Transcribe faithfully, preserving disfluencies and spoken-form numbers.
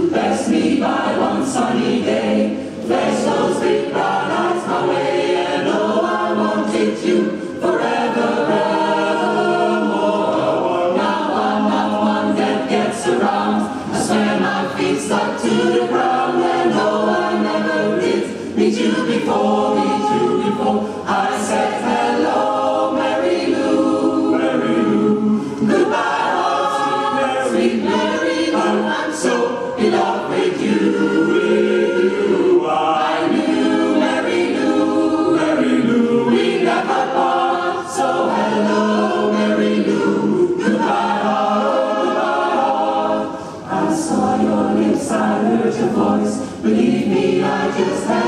Bless me by one sunny day. Flash those big brown eyes my way, and oh, I wanted you forever, evermore. Now I'm not one that gets around. I swear my feet stuck to the ground, and oh, I never did meet you before, meet you before. I said hello, Mary Lou, Mary Lou. Goodbye, heart, sweet Mary Lou. I'm so in love with you, with you. I knew Mary Lou, Mary Lou. We never part, so hello, Mary Lou. Goodbye, heart, goodbye, heart. I saw your lips, I heard your voice. Believe me, I just had